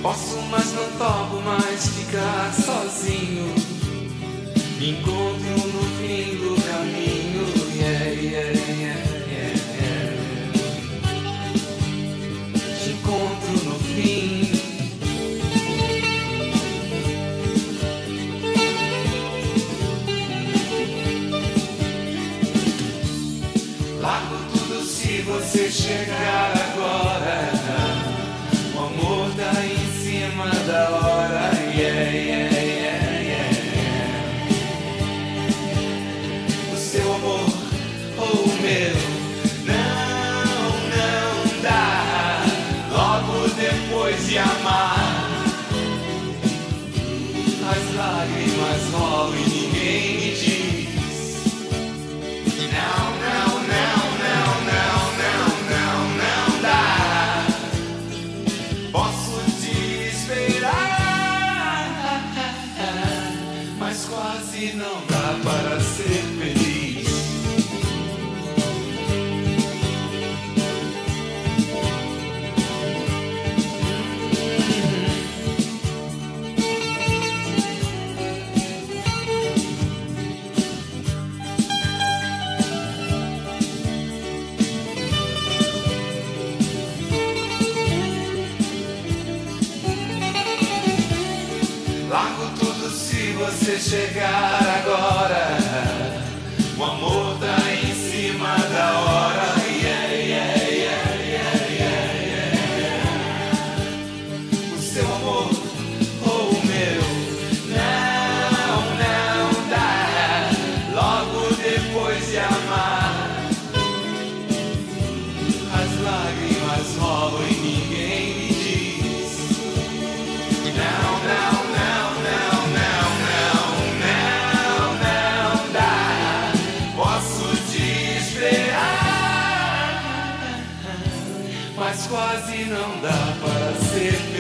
Posso, mas não topo mais ficar sozinho. Me encontro no fim do caminho. Yeah, yeah, yeah, yeah, yeah. Te encontro no fim. Largo tudo se você chegar agora. O amor tá em cima da hora. Yeah, yeah, yeah, yeah, yeah. O seu amor ou o meu não dá. Logo depois de amar, as lágrimas rolam e ninguém me diz. Não, não, não, não, não, não, não, não dá. Posso te esperar, mas quase não dá para ser feliz. Largo tudo se você chegar agora. O amor tá em cima da hora. Yeah, yeah, yeah, yeah, yeah, yeah. O seu amor ou o meu não dá. Logo depois de amar, as lágrimas rolam e ninguém me diz. Não, não, não, não, não, não, não dá. Posso te esperar, mas quase não dá para ser